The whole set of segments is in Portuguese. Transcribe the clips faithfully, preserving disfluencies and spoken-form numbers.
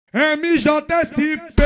M J S P.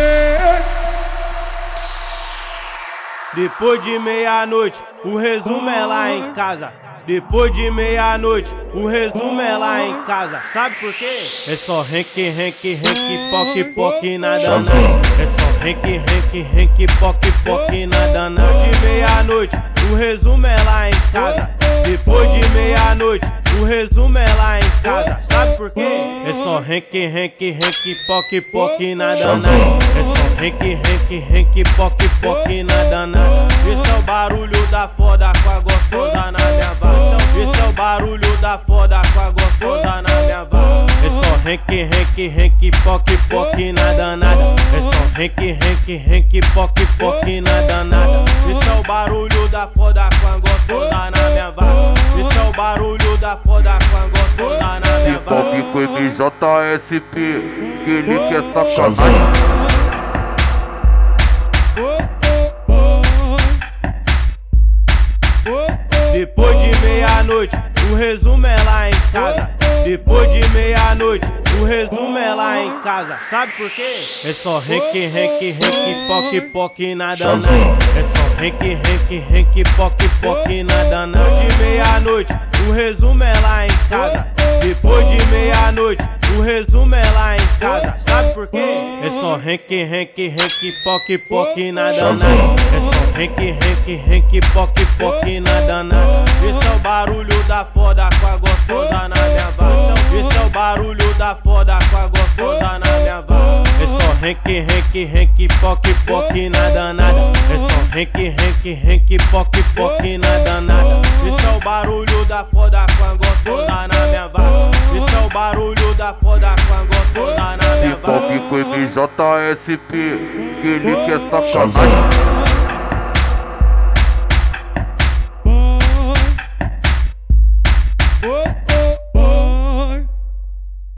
Depois de meia-noite, o resumo é lá em casa. Depois de meia-noite, o resumo é lá em casa. Sabe por quê? É só renque, renque, renque, poque, poque, nada, nada. É só renque, renque, renque, poque, poque, nada, nada. De meia-noite, o resumo é lá em casa. Depois de meia-noite, o resumo é lá em casa. Sabe por quê? É só renque, renque, renque, poque, poque, nada, nada. É só renque, renque, renque, poque, poque, nada, nada. Esse é o barulho da foda com a gostosa na minha vaga. Esse é o barulho da foda com a gostosa na minha vaga. É só renque, renque, renque, poque, poque, nada, nada. É só renque, renque, renque, poque, poque, nada, nada. Esse é o barulho da foda com a gostosa na minha vaga. Esse é o barulho da foda com a gostosa na minha vaga. Hip Hop com M J S P, que ele quer sacanagem. Depois de meia-noite, o resumo é lá em casa. Depois de meia-noite, o resumo é lá em casa. Sabe por quê? É só renque, renque, renque, poque, poque, nada, nada. É só renque, renque, renque, poque, poque, nada, nada. De meia-noite, o resumo é lá em casa. Depois de meia-noite, o resumo é lá em casa. Sabe por quê? É só renque, renque, renque, poque, poque, nada, nada. É só renque, renque, renque, poque, poque, nada, nada. Esse é o barulho da foda com a gostosa na minha vaga. Esse é o barulho da foda com a gostosa na minha vaga. É só renque, renque, renque, poque, poque, nada, nada. É só renque, renque, renque, poque, poque, nada, nada. Esse é o barulho da foda com a gostosa na minha vaga. Esse é o barulho da foda com a gostosa na minha vaga. Hip Hop com M J S P, que ele quer sacanagem.